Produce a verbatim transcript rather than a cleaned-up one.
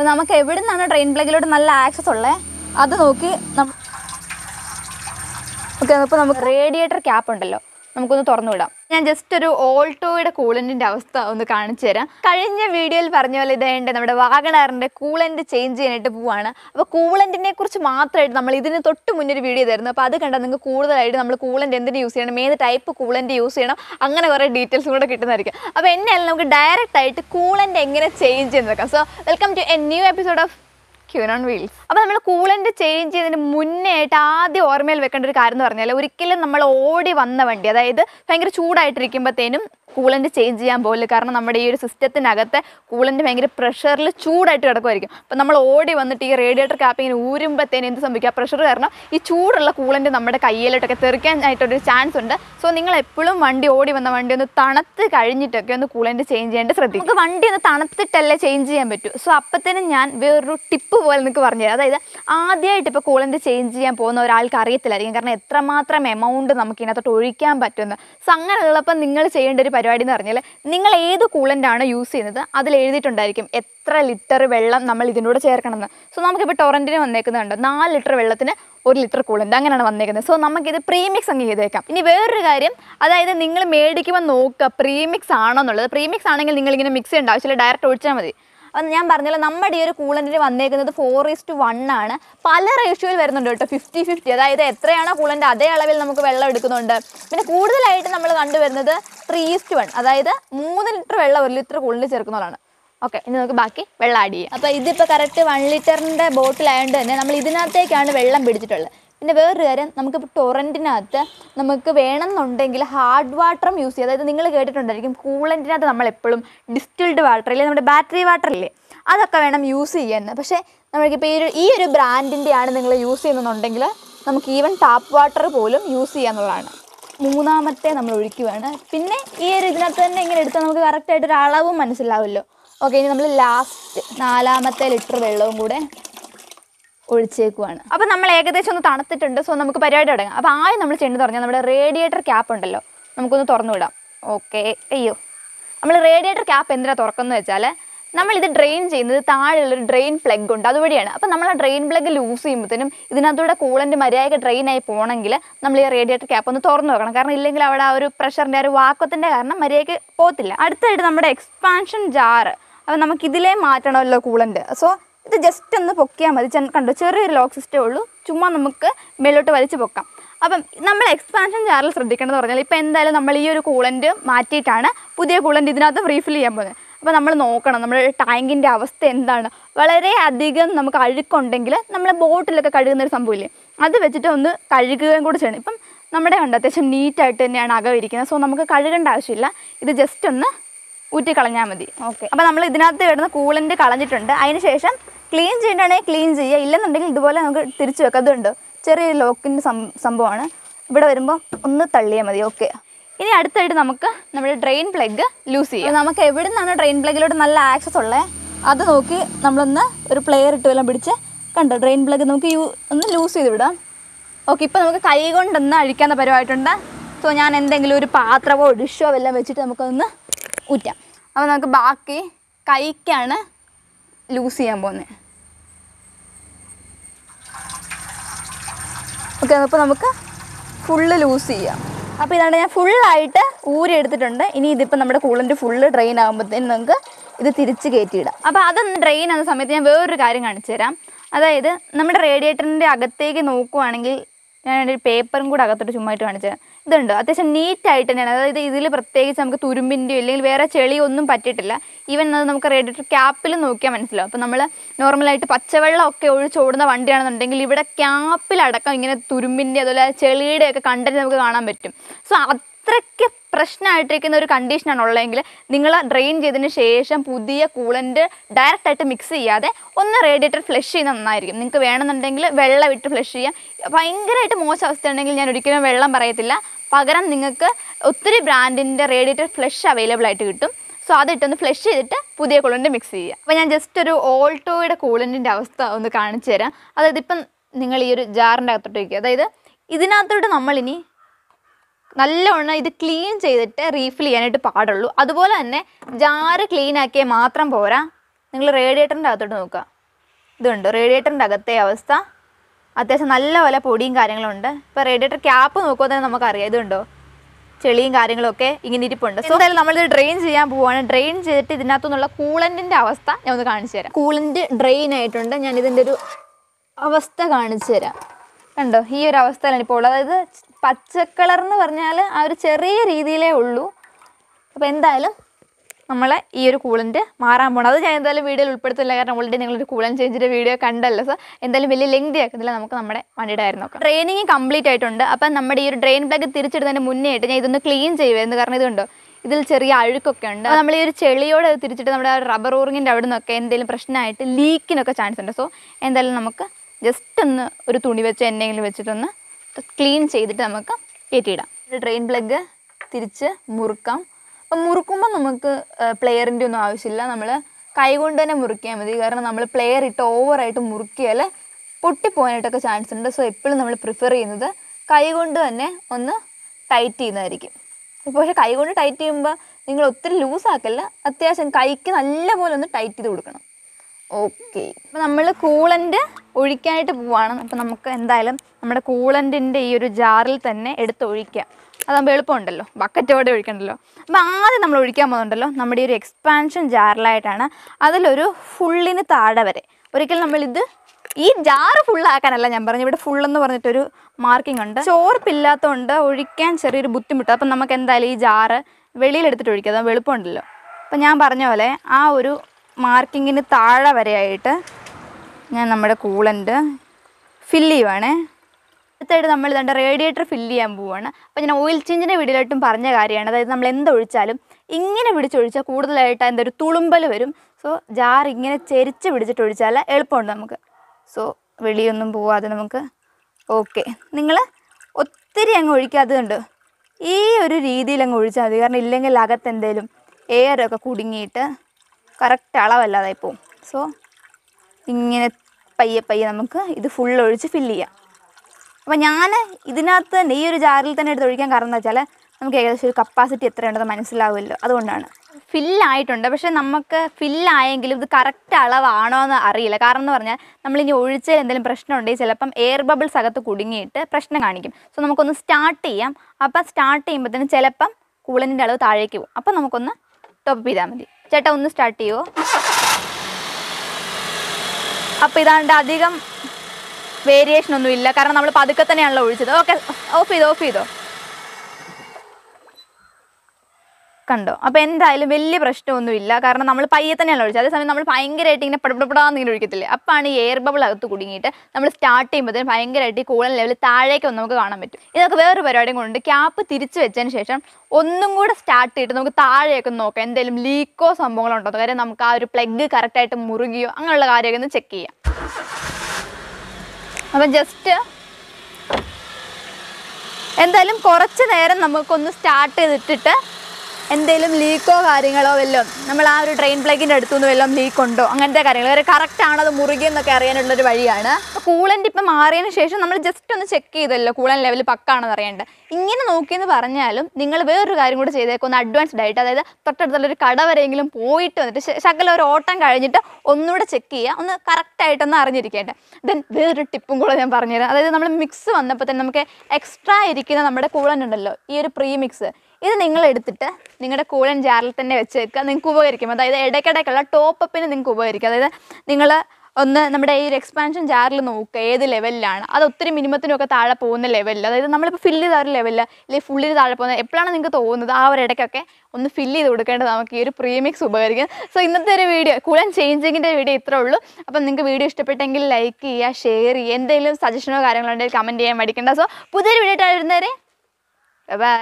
അപ്പോൾ നമുക്ക് എവിടെ നിന്നാണ് ഡ്രെയിൻ പ്ലഗിലോട്ട് നല്ല ആക്സസ് ഉള്ളത് അത് നോക്കി ഓക്കെ. അപ്പോൾ നമുക്ക് റേഡിയേറ്റർ ക്യാപ്പ് ഉണ്ടല്ലോ, നമുക്കൊന്ന് തുറന്നു വിടാം. ഞാൻ ജസ്റ്റ് ഒരു ഓൾട്ടോയുടെ കൂളൻറ്റിൻ്റെ അവസ്ഥ ഒന്ന് കാണിച്ചു തരാം. കഴിഞ്ഞ വീഡിയോയിൽ പറഞ്ഞ പോലെ ഇതേണ്ട നമ്മുടെ വാഗണറിൻ്റെ കൂളൻറ്റ് ചേഞ്ച് ചെയ്യാനായിട്ട് പോവാണ്. അപ്പോൾ കൂളൻറ്റിനെ കുറിച്ച് മാത്രമായിട്ട് നമ്മൾ ഇതിന് തൊട്ട് മുന്നേ ഒരു വീഡിയോ തരുന്നു. അപ്പോൾ അത് കണ്ടാൽ നിങ്ങൾക്ക് കൂടുതലായിട്ട് നമ്മൾ കൂളൻറ്റ് എന്തിന് യൂസ് ചെയ്യണം, ഏത് ടൈപ്പ് കൂളൻറ്റ് യൂസ് ചെയ്യണം, അങ്ങനെ കുറേ ഡീറ്റെയിൽസും കൂടെ കിട്ടുന്നതായിരിക്കും. അപ്പോൾ എന്നെയല്ല നമുക്ക് ഡയറക്റ്റ് ആയിട്ട് കൂളൻറ്റ് എങ്ങനെ ചേഞ്ച് ചെയ്ത് നോക്കാം. So welcome to a new episode of Queen Wheels. അപ്പോൾ നമ്മൾ കൂളൻറ്റ് ചേഞ്ച് ചെയ്തതിന് മുന്നേ ആയിട്ട് ആദ്യം ഓർമ്മയിൽ വെക്കേണ്ട ഒരു കാര്യം എന്ന് പറഞ്ഞാൽ, ഒരിക്കലും നമ്മൾ ഓടി വന്ന വണ്ടി, അതായത് ഭയങ്കര ചൂടായിട്ടിരിക്കുമ്പോഴത്തേനും കൂളൻറ്റ് ചേഞ്ച് ചെയ്യാൻ പോകില്ല. കാരണം നമ്മുടെ ഈ ഒരു സിസ്റ്റത്തിനകത്ത് കൂളൻറ്റ് ഭയങ്കര പ്രഷറിൽ ചൂടായിട്ട് കിടക്കുമായിരിക്കും. അപ്പോൾ നമ്മൾ ഓടി വന്നിട്ട് ഈ റേഡിയേറ്റർ ക്യാപ്പിങ്ങനെ ഊരുമ്പോഴത്തേനും എന്ത് സംഭവിക്കുക, ആ പ്രഷർ കാരണം ഈ ചൂടുള്ള കൂളൻറ്റ് നമ്മുടെ കയ്യിലോട്ടൊക്കെ തെറിക്കാനായിട്ടൊരു ചാൻസ് ഉണ്ട്. സോ നിങ്ങൾ എപ്പോഴും വണ്ടി ഓടി വന്ന വണ്ടി ഒന്ന് തണുത്ത് കഴിഞ്ഞിട്ടൊക്കെ ഒന്ന് കൂളൻറ്റ് ചേഞ്ച് ചെയ്യേണ്ട ശ്രദ്ധിക്കും. നമുക്ക് വണ്ടി ഒന്ന് തണുത്തിട്ടല്ലേ ചേഞ്ച് ചെയ്യാൻ പറ്റൂ. സോ അപ്പോഴത്തേനും ഞാൻ വേറൊരു ടിപ്പ് പോലെ നിങ്ങൾക്ക് പറഞ്ഞുതരാം. അതായത് ആദ്യമായിട്ട് ഇപ്പോൾ കൂളൻറ്റ് ചേഞ്ച് ചെയ്യാൻ പോകുന്ന ഒരാൾക്ക് അറിയത്തില്ലായിരിക്കും, കാരണം എത്രമാത്രം എമൗണ്ട് നമുക്ക് ഇതിനകത്തോട്ട് ഒഴിക്കാൻ പറ്റുമെന്ന്. സോ അങ്ങനെയുള്ളപ്പോൾ നിങ്ങൾ ചെയ്യേണ്ട ഒരു പരിപാടി എന്ന് പറഞ്ഞാൽ, നിങ്ങൾ ഏത് കൂളൻ്റാണ് യൂസ് ചെയ്യുന്നത് അതിൽ എഴുതിയിട്ടുണ്ടായിരിക്കും എത്ര ലിറ്റർ വെള്ളം നമ്മൾ ഇതിനോട് ചേർക്കണമെന്ന്. സോ നമുക്കിപ്പോൾ ടൊറൻറ്റിന് വന്നേക്കുന്നുണ്ട് നാല് ലിറ്റർ വെള്ളത്തിന് ഒരു ലിറ്റർ കൂളൻ്റ്, അങ്ങനെയാണ് വന്നേക്കുന്നത്. സോ നമുക്കിത് പ്രീമിക്സ് അങ്ങ് ചെയ്തേക്കാം. ഇനി വേറൊരു കാര്യം, അതായത് നിങ്ങൾ മേടിക്കുമ്പോൾ നോക്കുക പ്രീമിക്സ് ആണോ എന്നുള്ളത്. പ്രീമിക്സ് ആണെങ്കിൽ നിങ്ങളിങ്ങനെ മിക്സ് ചെയ്യേണ്ട ആവശ്യമില്ല, ഡയറക്റ്റ് ഒഴിച്ചാൽ മതി. അത് ഞാൻ പറഞ്ഞല്ലോ, നമ്മുടെ ഈ ഒരു കൂളൻറ്റിന് വന്നേക്കുന്നത് ഫോർ ഈസ്റ്റ് വൺ ആണ്. പല റേഷ്യോയിൽ വരുന്നുണ്ട് കേട്ടോ, ഫിഫ്റ്റി ഫിഫ്റ്റി. അതായത് എത്രയാണോ കൂളൻ്റ് അതേ അളവിൽ നമുക്ക് വെള്ളം എടുക്കുന്നുണ്ട്. പിന്നെ കൂടുതലായിട്ട് നമ്മൾ കണ്ടുവരുന്നത് ത്രീ ഈസ്റ്റ് വൺ, അതായത് മൂന്ന് ലിറ്റർ വെള്ളം ഒരു ലിറ്റർ കൂളൻ്റ് ചേർക്കുന്നതാണ്. ഓക്കെ, ഇനി നമുക്ക് ബാക്കി വെള്ളം ആഡ് ചെയ്യാം. അപ്പോൾ ഇതിപ്പോൾ കറക്റ്റ് വൺ ലിറ്ററിൻ്റെ ബോട്ടിലായതുകൊണ്ട് തന്നെ നമ്മൾ ഇതിനകത്തേക്കാണ് വെള്ളം പിടിച്ചിട്ടുള്ളത്. പിന്നെ വേറൊരു കാര്യം, നമുക്കിപ്പോൾ ടൊറൻറ്റിനകത്ത് നമുക്ക് വേണമെന്നുണ്ടെങ്കിൽ ഹാർഡ് വാട്ടറും യൂസ് ചെയ്യുക. അതായത് നിങ്ങൾ കേട്ടിട്ടുണ്ടായിരിക്കും കൂളൻറ്റിനകത്ത് നമ്മളെപ്പോഴും ഡിസ്റ്റിൽഡ് വാട്ടർ ഇല്ലേ, നമ്മുടെ ബാറ്ററി വാട്ടർ ഇല്ലേ, അതൊക്കെ വേണം യൂസ് ചെയ്യാൻ. പക്ഷേ നമുക്കിപ്പോൾ ഈ ഒരു ഈ ഒരു ബ്രാൻഡിൻ്റെയാണ് നിങ്ങൾ യൂസ് ചെയ്യുന്നുണ്ടെങ്കിൽ നമുക്ക് ഈവൻ ടാപ്പ് വാട്ടർ പോലും യൂസ് ചെയ്യാന്നുള്ളതാണ്. മൂന്നാമത്തെ നമ്മൾ ഒഴിക്കുകയാണ്. പിന്നെ ഈ ഒരു ഇതിനകത്ത് തന്നെ ഇങ്ങനെ എടുത്താൽ നമുക്ക് കറക്റ്റായിട്ടൊരു അളവും മനസ്സിലാവുമല്ലോ. ഓക്കെ, ഇനി നമ്മൾ ലാസ്റ്റ് നാലാമത്തെ ലിറ്റർ വെള്ളവും കൂടെ ഒഴിച്ചേക്കുവാണ്. അപ്പോൾ നമ്മൾ ഏകദേശം ഒന്ന് തണുത്തിട്ടുണ്ട്. സോ നമുക്ക് പരിപാടി തുടങ്ങാം. അപ്പോൾ ആദ്യം നമ്മൾ ചെയ്യേണ്ടത് പറഞ്ഞാൽ നമ്മുടെ റേഡിയേറ്റർ ക്യാപ്പ് ഉണ്ടല്ലോ, നമുക്കൊന്ന് തുറന്നു വിടാം. ഓക്കെ, അയ്യോ നമ്മൾ റേഡിയേറ്റർ ക്യാപ്പ് എന്തിനാണ് തുറക്കുന്നത് വെച്ചാൽ, നമ്മളിത് ഡ്രെയിൻ ചെയ്യുന്നത് താഴെയുള്ളൊരു ഡ്രെയിൻ പ്ലഗ് ഉണ്ട്, അതുവഴിയാണ്. അപ്പോൾ നമ്മൾ ആ ഡ്രെയിൻ പ്ലഗ് ലൂസ് ചെയ്യുമ്പോഴത്തേനും ഇതിനകത്തൂടെ കൂളൻ്റ് മര്യാദയ്ക്ക് ഡ്രെയിനായി പോകണമെങ്കിൽ നമ്മൾ ഈ റേഡിയേറ്റർ ക്യാപ്പ് ഒന്ന് തുറന്നു വെക്കണം. കാരണം ഇല്ലെങ്കിൽ അവിടെ ആ ഒരു പ്രഷറിൻ്റെ ആ ഒരു വാക്കത്തിൻ്റെ കാരണം മര്യാദയ്ക്ക് പോകത്തില്ല. അടുത്തായിട്ട് നമ്മുടെ എക്സ്പാൻഷൻ ജാറ്, അപ്പോൾ നമുക്കിതിലേ മാറ്റണമല്ലോ കൂളൻ്റ്. സോ ഇത് ജസ്റ്റ് ഒന്ന് പൊക്കിയാൽ മതി. കണ്ടോ, ചെറിയൊരു ലോക്ക് സിസ്റ്റമേ ഉള്ളൂ, ചുമ്മാ നമുക്ക് മേലോട്ട് വലിച്ച് പൊക്കാം. അപ്പം നമ്മൾ എക്സ്പാൻഷൻ ജാറിൽ ശ്രദ്ധിക്കേണ്ടത് പറഞ്ഞാൽ, ഇപ്പോൾ എന്തായാലും നമ്മൾ ഈ ഒരു കൂളൻ്റ് മാറ്റിയിട്ടാണ് പുതിയ കൂളൻ്റ് ഇതിനകത്ത് റീഫിൽ ചെയ്യാൻ പോകുന്നത്. അപ്പോൾ നമ്മൾ നോക്കണം നമ്മുടെ ടാങ്കിൻ്റെ അവസ്ഥ എന്താണ്. വളരെ അധികം നമുക്ക് അഴുക്കുണ്ടെങ്കിൽ നമ്മൾ ബോട്ടിലൊക്കെ കഴുകുന്നൊരു സംഭവമില്ലേ, അത് വെച്ചിട്ട് ഒന്ന് കഴുകുകയും കൂടി ചെയ്യണം. ഇപ്പം നമ്മുടെ ഉണ്ട് അത്യാവശ്യം നീറ്റായിട്ട് തന്നെയാണ് അകം ഇരിക്കുന്നത്. സോ നമുക്ക് കഴുകേണ്ട ആവശ്യമില്ല, ഇത് ജസ്റ്റ് ഒന്ന് ഊറ്റി കളഞ്ഞാൽ മതി. ഓക്കെ, അപ്പോൾ നമ്മൾ ഇതിനകത്ത് കിടന്ന് കൂളൻ്റ് കളഞ്ഞിട്ടുണ്ട്. അതിന് ശേഷം ക്ലീൻ ചെയ്യണമെങ്കിൽ ക്ലീൻ ചെയ്യുക, ഇല്ലെന്നുണ്ടെങ്കിൽ ഇതുപോലെ നമുക്ക് തിരിച്ചു വെക്കാം. അതുണ്ട് ചെറിയൊരു ലോക്കിൻ്റെ സംഭവമാണ്, ഇവിടെ വരുമ്പോൾ ഒന്ന് തള്ളിയാൽ മതി. ഓക്കെ, ഇനി അടുത്തായിട്ട് നമുക്ക് നമ്മുടെ ഡ്രെയിൻ പ്ലഗ് ലൂസ് ചെയ്യാം. നമുക്ക് എവിടെ നിന്നാണ് ഡ്രെയിൻ പ്ലഗിലോട്ട് നല്ല ആക്സസ് ഉള്ളത് അത് നോക്കി നമ്മളൊന്ന് ഒരു പ്ലെയർ ഇട്ട് വല്ലതും പിടിച്ച്, കണ്ടോ ഡ്രെയിൻ പ്ലഗ് നമുക്ക് യൂ ഒന്ന് ലൂസ് ചെയ്ത് വിടാം. ഓക്കെ, ഇപ്പോൾ നമുക്ക് കൈ കൊണ്ടൊന്ന് അഴിക്കാവുന്ന പരിവായിട്ടുണ്ട്. സോ ഞാൻ എന്തെങ്കിലും ഒരു പാത്രമോ ഡിഷോ എല്ലാം വെച്ചിട്ട് നമുക്കൊന്ന് ഊറ്റാം. അപ്പോൾ നമുക്ക് ബാക്കി കൈക്കാണ് ലൂസ് ചെയ്യാൻ പോകുന്നത്. ഓക്കെ, അപ്പോൾ നമുക്ക് ഫുള്ള് ലൂസ് ചെയ്യാം. അപ്പോൾ ഇതാണ് ഞാൻ ഫുള്ളായിട്ട് ഊരി എടുത്തിട്ടുണ്ട്. ഇനി ഇതിപ്പോൾ നമ്മുടെ കൂളൻ്റ് ഫുള്ള് ഡ്രെയിൻ ആകുമ്പോഴത്തേനും നമുക്ക് ഇത് തിരിച്ച് കയറ്റിയിടാം. അപ്പോൾ അതൊന്ന് ഡ്രെയിൻ ആകുന്ന സമയത്ത് ഞാൻ വേറൊരു കാര്യം കാണിച്ചു തരാം. അതായത് നമ്മുടെ റേഡിയേറ്ററിൻ്റെ അകത്തേക്ക് നോക്കുവാണെങ്കിൽ, ഞാനൊരു പേപ്പറും കൂടെ അകത്തോട്ട് ചുമ്മായിട്ട് കാണിച്ചു തരാം. ഇതുണ്ട് അത്യാവശ്യം നീറ്റായിട്ട് തന്നെയാണ്. അതായത് ഇതിൽ പ്രത്യേകിച്ച് നമുക്ക് തുരുമ്പിൻ്റെയോ ഇല്ലെങ്കിൽ വേറെ ചെളിയോ ഒന്നും പറ്റിയിട്ടില്ല. ഈവൻ അത് നമുക്ക് റേഡിയേറ്റർ ക്യാപ്പിൽ നോക്കിയാൽ മനസ്സിലാവും. അപ്പോൾ നമ്മൾ നോർമലായിട്ട് പച്ചവെള്ളമൊക്കെ ഒഴിച്ചോടുന്ന വണ്ടിയാണെന്നുണ്ടെങ്കിൽ ഇവിടെ ക്യാപ്പിലടക്കം ഇങ്ങനെ തുരുമ്പിൻ്റെ അതുപോലെ ചെളിയുടെ ഒക്കെ കണ്ടന്റ് നമുക്ക് കാണാൻ പറ്റും. സോ അത്രയ്ക്ക് പ്രശ്നമായിട്ടിരിക്കുന്ന ഒരു കണ്ടീഷനാണ് ഉള്ളതെങ്കിൽ നിങ്ങൾ ഡ്രെയിൻ ചെയ്തതിന് ശേഷം പുതിയ കൂളൻ്റ് ഡയറക്റ്റായിട്ട് മിക്സ് ചെയ്യാതെ ഒന്ന് റേഡിയേറ്റർ ഫ്ലഷ് ചെയ്യുന്നത് നന്നായിരിക്കും. നിങ്ങൾക്ക് വേണമെന്നുണ്ടെങ്കിൽ വെള്ളം ഇട്ട് ഫ്ലഷ് ചെയ്യാം. ഭയങ്കരമായിട്ട് മോശം അവസ്ഥയുണ്ടെങ്കിൽ ഞാൻ ഒരിക്കലും വെള്ളം പറയത്തില്ല, പകരം നിങ്ങൾക്ക് ഒത്തിരി ബ്രാൻഡിൻ്റെ റേഡിയേറ്റർ ഫ്ലഷ് അവൈലബിൾ ആയിട്ട് കിട്ടും. സോ അതിട്ടൊന്ന് ഫ്ലഷ് ചെയ്തിട്ട് പുതിയ കൂളൻ്റ് മിക്സ് ചെയ്യുക. അപ്പോൾ ഞാൻ ജസ്റ്റ് ഒരു ഓൾട്ടോയുടെ കൂളൻറ്റിൻ്റെ അവസ്ഥ ഒന്ന് കാണിച്ചു തരാം. അതായത് ഇപ്പം നിങ്ങൾ ഈ ഒരു ജാറിൻ്റെ അകത്തോട്ട് വയ്ക്കുക. അതായത് ഇതിനകത്തോട്ട് നമ്മളിനി നല്ലവണ്ണം ഇത് ക്ലീൻ ചെയ്തിട്ട് റീഫിൽ ചെയ്യാനായിട്ട് പാടുള്ളൂ. അതുപോലെ തന്നെ ജാറ് ക്ലീൻ ആക്കിയാൽ മാത്രം പോരാ, നിങ്ങൾ റേഡിയേറ്ററിൻ്റെ അകത്തോട്ട് നോക്കുക. ഇതുണ്ട് റേഡിയേറ്ററിൻ്റെ അകത്തെ അവസ്ഥ. അത്യാവശ്യം നല്ല പോലെ പൊടിയും കാര്യങ്ങളും ഉണ്ട്. ഇപ്പോൾ റേഡിയേറ്റർ ക്യാപ്പ് നോക്കുമ്പോൾ തന്നെ നമുക്കറിയാം ഇതുണ്ടോ ചെളിയും കാര്യങ്ങളൊക്കെ ഇങ്ങനെ ഇരിപ്പുണ്ട്. സോ എന്തായാലും നമ്മളിത് ഡ്രെയിൻ ചെയ്യാൻ പോവുകയാണ്. ഡ്രെയിൻ ചെയ്തിട്ട് ഇതിനകത്തു നിന്നുള്ള കൂളൻറ്റിൻ്റെ അവസ്ഥ ഞാൻ ഒന്ന് കാണിച്ചു തരാം. കൂളൻറ്റ് ഡ്രെയിൻ ആയിട്ടുണ്ട്. ഞാൻ ഇതിൻ്റെ ഒരു അവസ്ഥ കാണിച്ചു തരാം. കണ്ടോ ഈ ഒരു അവസ്ഥയിലാണ് ഇപ്പോൾ ഉള്ളത്. അതായത് പച്ചക്കളർ എന്ന് പറഞ്ഞാൽ ആ ഒരു ചെറിയ രീതിയിലേ ഉള്ളൂ. അപ്പോൾ എന്തായാലും നമ്മളെ ഈ ഒരു കൂളൻറ്റ് മാറാൻ പോകണം. അത് ഞാൻ എന്തായാലും വീഡിയോയിൽ ഉൾപ്പെടുത്തില്ല, കാരണം ഓൾറെഡി നിങ്ങളൊരു കൂളൻ ചേഞ്ചിൻ്റെ വീഡിയോ കണ്ടല്ലോ. സോ എന്തായാലും വലിയ ലെങ്തി ആക്കുന്നില്ല, നമുക്ക് നമ്മുടെ വണ്ടിയുടെ കാര്യം നോക്കാം. ട്രെയിനിങ് കംപ്ലീറ്റ് ആയിട്ടുണ്ട്. അപ്പം നമ്മുടെ ഈ ഒരു ഡ്രെയിൻ പ്ലഗ് തിരിച്ചിടുന്നതിന് മുന്നേ ആയിട്ട് ഞാൻ ഇതൊന്ന് ക്ലീൻ ചെയ്യുമായിരുന്നു. കാരണം ഇതുണ്ടോ ഇതിൽ ചെറിയ അഴുക്കൊക്കെ ഉണ്ട്. അപ്പോൾ നമ്മൾ ഈ ഒരു ചെളിയോട് തിരിച്ചിട്ട് നമ്മുടെ റബ്ബർ ഓറിങ്ങിൻ്റെ അവിടെ നിന്നൊക്കെ എന്തെങ്കിലും പ്രശ്നമായിട്ട് ലീക്കിനൊക്കെ ചാൻസ് ഉണ്ട്. സോ എന്തായാലും നമുക്ക് ജസ്റ്റ് ഒന്ന് ഒരു തുണി വെച്ച് എന്നെങ്കിലും വെച്ചിട്ടൊന്ന് ക്ലീൻ ചെയ്തിട്ട് നമുക്ക് കയറ്റിയിടാം. ഡ്രെയിൻ പ്ലഗ് തിരിച്ച് മുറുക്കാം. അപ്പം മുറുക്കുമ്പോൾ നമുക്ക് പ്ലെയറിൻ്റെ ഒന്നും ആവശ്യമില്ല, നമ്മൾ കൈ കൊണ്ട് തന്നെ മുറുക്കിയാൽ മതി. കാരണം നമ്മൾ പ്ലെയർ ഇട്ട് ഓവറായിട്ട് മുറുക്കിയാൽ പൊട്ടിപ്പോകാനായിട്ടൊക്കെ ചാൻസ് ഉണ്ട്. സോ എപ്പോഴും നമ്മൾ പ്രിഫർ ചെയ്യുന്നത് കൈ കൊണ്ട് തന്നെ ഒന്ന് ടൈറ്റ് ചെയ്യുന്നതായിരിക്കും. ഇപ്പോൾ പക്ഷേ കൈ കൊണ്ട് ടൈറ്റ് ചെയ്യുമ്പോൾ നിങ്ങൾ ഒത്തിരി ലൂസാക്കല്ല, അത്യാവശ്യം കൈക്ക് നല്ല പോലെ ഒന്ന് ടൈറ്റ് ചെയ്ത് കൊടുക്കണം. ഓക്കെ, അപ്പോൾ നമ്മൾ കൂളൻ്റ് ഒഴിക്കാനായിട്ട് പോവുകയാണ്. അപ്പോൾ നമുക്ക് എന്തായാലും നമ്മുടെ കൂളൻറ്റിൻ്റെ ഈ ഒരു ജാറിൽ തന്നെ എടുത്ത് ഒഴിക്കാം. അതാകുമ്പോൾ എളുപ്പമുണ്ടല്ലോ, ബക്കറ്റോടെ ഒഴിക്കണ്ടല്ലോ. അപ്പോൾ ആദ്യം നമ്മൾ ഒഴിക്കാൻ പോകുന്നുണ്ടല്ലോ നമ്മുടെ ഈ ഒരു എക്സ്പാൻഷൻ ജാറിലായിട്ടാണ്. അതിലൊരു ഫുള്ളിന് താഴെ വരെ. ഒരിക്കലും നമ്മളിത് ഈ ജാറ് ഫുള്ളാക്കാനല്ല ഞാൻ പറഞ്ഞു, ഇവിടെ ഫുള്ളെന്ന് പറഞ്ഞിട്ടൊരു മാർക്കിംഗ് ഉണ്ട്. ചോർപ്പില്ലാത്തതുകൊണ്ട് ഒഴിക്കാൻ ചെറിയൊരു ബുദ്ധിമുട്ട്. അപ്പം നമുക്ക് എന്തായാലും ഈ ജാറ് വെളിയിലെടുത്തിട്ട് ഒഴിക്കുക, അതാകുമ്പോൾ എളുപ്പമുണ്ടല്ലോ. അപ്പം ഞാൻ പറഞ്ഞ പോലെ ആ ഒരു മാർക്കിങ്ങിന് താഴെ വരെയായിട്ട് ഞാൻ നമ്മുടെ കൂളൻ്റ് ഫില്ല് ചെയ്യുവാണേ. അടുത്തായിട്ട് നമ്മൾ ഇതാണ്ട് റേഡിയേറ്റർ ഫില്ല് ചെയ്യാൻ പോവുകയാണ്. അപ്പോൾ ഞാൻ ഓയിൽ ചേഞ്ചിൻ്റെ വീഡിയോയിലായിട്ടും പറഞ്ഞ കാര്യമാണ്. അതായത് നമ്മൾ എന്തൊഴിച്ചാലും ഇങ്ങനെ പിടിച്ചൊഴിച്ചാൽ കൂടുതലായിട്ട് അതിൻ്റെ ഒരു തുളുമ്പൽ വരും. സോ ജാർ ഇങ്ങനെ ചെരിച്ച് പിടിച്ചിട്ട് ഒഴിച്ചാൽ എളുപ്പമുണ്ട് നമുക്ക്. സോ വെളിയൊന്നും പോവാതെ നമുക്ക് ഓക്കെ. നിങ്ങൾ ഒത്തിരി അങ്ങ് ഒഴിക്കാത്തതുണ്ട്, ഈ ഒരു രീതിയിൽ അങ്ങ് ഒഴിച്ചാൽ മതി. കാരണം ഇല്ലെങ്കിൽ അകത്ത് എന്തെങ്കിലും എയറൊക്കെ കുടുങ്ങിയിട്ട് കറക്റ്റ് അളവല്ലാതായി പോവും. സോ ഇങ്ങനെ പയ്യെ പയ്യെ നമുക്ക് ഇത് ഫുൾ ഒഴിച്ച് ഫില്ല് ചെയ്യാം. അപ്പോൾ ഞാൻ ഇതിനകത്ത് തന്നെ ഈ ഒരു ജാറിൽ തന്നെ എടുത്ത് ഒഴിക്കാൻ കാരണം എന്താ വെച്ചാൽ നമുക്ക് ഏകദേശം ഒരു കപ്പാസിറ്റി എത്രയുണ്ടെന്ന് മനസ്സിലാവുമല്ലോ, അതുകൊണ്ടാണ്. ഫില്ലായിട്ടുണ്ട്, പക്ഷേ നമുക്ക് ഫില്ലായെങ്കിലും ഇത് കറക്റ്റ് അളവാണോ എന്ന് അറിയില്ല. കാരണം എന്ന് പറഞ്ഞാൽ നമ്മളിനി ഒഴിച്ചാൽ എന്തെങ്കിലും പ്രശ്നം ഉണ്ടെങ്കിൽ ചിലപ്പം എയർ ബബിൾസ് അകത്ത് കുടുങ്ങിയിട്ട് പ്രശ്നം കാണിക്കും. സോ നമുക്കൊന്ന് സ്റ്റാർട്ട് ചെയ്യാം. അപ്പം സ്റ്റാർട്ട് ചെയ്യുമ്പോഴത്തേനും ചിലപ്പം കൂളൻ്റിൻ്റെ അളവ് താഴേക്ക് പോകും. അപ്പം നമുക്കൊന്ന് ടോപ്പ് ചെയ്താൽ മതി. ചേട്ടാ ഒന്ന് സ്റ്റാർട്ട് ചെയ്യുമോ? അപ്പോൾ ഇതാണ്ട് അധികം വേരിയേഷൻ ഒന്നും ഇല്ല, കാരണം നമ്മൾ പതുക്കെ തന്നെയാണല്ലോ ഒഴിച്ചത്. ഓക്കെ, ഓഫ് ചെയ്തോ ഓഫ് ചെയ്തോ കണ്ടോ. അപ്പോൾ എന്തായാലും വലിയ പ്രശ്നമൊന്നുമില്ല, കാരണം നമ്മൾ പയ്യെ തന്നെയാണ് ഒഴിച്ചത്. അതേസമയം നമ്മൾ ഭയങ്കരമായിട്ട് ഇങ്ങനെ പടപടപടാന്ന് ഇങ്ങനെ ഒഴിക്കത്തില്ലേ, അപ്പാണ് ഈ എയർ ബബിൾ അകത്ത് കുടുങ്ങിയിട്ട് നമ്മൾ സ്റ്റാർട്ട് ചെയ്യുമ്പോഴത്തേനും ഭയങ്കരമായിട്ട് ഈ കൂളൻ ലെവൽ താഴേക്ക് ഒന്ന് നമുക്ക് കാണാൻ പറ്റും. ഇതൊക്കെ വേറൊരു പരിപാടിയും കൊണ്ട് ക്യാപ്പ് തിരിച്ച് വെച്ചതിന് ശേഷം ഒന്നും കൂടെ സ്റ്റാർട്ട് ചെയ്തിട്ട് നമുക്ക് താഴേക്ക് നോക്കാം എന്തെങ്കിലും ലീക്കോ സംഭവങ്ങളോ ഉണ്ടോ. കാര്യം നമുക്ക് ആ ഒരു പ്ലഗ് കറക്റ്റായിട്ട് മുറുകിയോ അങ്ങനെയുള്ള കാര്യമൊക്കെ ഒന്ന് ചെക്ക് ചെയ്യാം. അപ്പം ജസ്റ്റ് എന്തായാലും കുറച്ച് നേരം നമുക്കൊന്ന് സ്റ്റാർട്ട് ചെയ്തിട്ടിട്ട് എന്തെങ്കിലും ലീക്കോ കാര്യങ്ങളോ വല്ലതും നമ്മൾ ആ ഒരു ട്രെയിൻ പ്ലഗിൻ്റെ അടുത്തുനിന്ന് വല്ലതും ലീക്കുണ്ടോ അങ്ങനത്തെ കാര്യങ്ങൾ വേറെ കറക്റ്റ് ആണോ അത് മുറുകിയെന്നൊക്കെ അറിയാനുള്ളൊരു വഴിയാണ്. അപ്പോൾ കൂളൻ്റ് ഇപ്പം മാറിയതിന് ശേഷം നമ്മൾ ജസ്റ്റ് ഒന്ന് ചെക്ക് ചെയ്തല്ലോ കൂളൻ ലെവൽ പക്കാണെന്ന് അറിയേണ്ടത്. ഇങ്ങനെ നോക്കിയെന്ന് പറഞ്ഞാലും നിങ്ങൾ വേറൊരു കാര്യം കൂടെ ചെയ്തേക്കും, ഒന്ന് അഡ്വാൻസ്ഡ് ആയിട്ട്, അതായത് തൊട്ടടുത്തുള്ളൊരു കട വരെയെങ്കിലും പോയിട്ട് വന്നിട്ട് ശകലം ഒരു ഓട്ടം കഴിഞ്ഞിട്ട് ഒന്നുകൂടെ ചെക്ക് ചെയ്യുക, ഒന്ന് കറക്റ്റായിട്ടൊന്ന് അറിഞ്ഞിരിക്കേണ്ടത്. ദെൻ വേറൊരു ടിപ്പും കൂടെ ഞാൻ പറഞ്ഞുതരാം. അതായത് നമ്മൾ മിക്സ് വന്നപ്പോൾ തന്നെ നമുക്ക് എക്സ്ട്രാ ഇരിക്കുന്ന നമ്മുടെ കൂളൻ്റ് ഉണ്ടല്ലോ, ഈ ഒരു പ്രീ മിക്സ്, ഇത് നിങ്ങൾ എടുത്തിട്ട് നിങ്ങളുടെ കൂളൻ ജാറിൽ തന്നെ വെച്ച് വെക്കുക, നിങ്ങൾക്ക് ഉപകരിക്കും. അതായത് ഇടയ്ക്കിടയ്ക്കുള്ള ടോപ്പപ്പിന് നിങ്ങൾക്ക് ഉപകരിക്കും. അതായത് നിങ്ങൾ ഒന്ന് നമ്മുടെ ഈ ഒരു എക്സ്പാൻഷൻ ജാറിൽ നോക്കുക ഏത് ലെവലിലാണ്, അത് ഒത്തിരി മിനിമത്തിനൊക്കെ താഴെ പോകുന്ന ലെവലിൽ, അതായത് നമ്മളിപ്പോൾ ഫില്ല് ചെയ്ത ഒരു ലെവലിൽ അല്ലെങ്കിൽ ഫുള്ളിന് താഴെ പോകുന്നത് എപ്പോഴാണ് നിങ്ങൾക്ക് തോന്നുന്നത് ആ ഒരു ഇടയ്ക്കൊക്കെ ഒന്ന് ഫില്ല് ചെയ്ത് കൊടുക്കേണ്ടത് നമുക്ക് ഈ ഒരു പ്രീമിക്സ് ഉപകരിക്കും. സോ ഇന്നത്തെ ഒരു വീഡിയോ കൂളൻ ചേഞ്ചിങ്ങിൻ്റെ വീഡിയോ ഇത്രേ ഉള്ളൂ. അപ്പം നിങ്ങൾക്ക് വീഡിയോ ഇഷ്ടപ്പെട്ടെങ്കിൽ ലൈക്ക് ചെയ്യുക, ഷെയർ ചെയ്യുക, എന്തെങ്കിലും സജഷനോ കാര്യങ്ങളോ ഉണ്ടെങ്കിൽ കമൻറ്റ് ചെയ്യാൻ മടിക്കേണ്ട. സോ പുതിയൊരു വീഡിയോ ആയിട്ട് വരുന്നവരെ ബൈ.